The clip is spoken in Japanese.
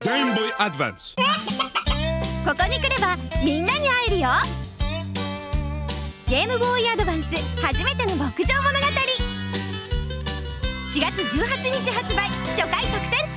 ゲームボーイアドバンス。 ここに来ればみんなに会えるよ。ゲームボーイアドバンス初めての牧場物語、4月18日発売、初回特典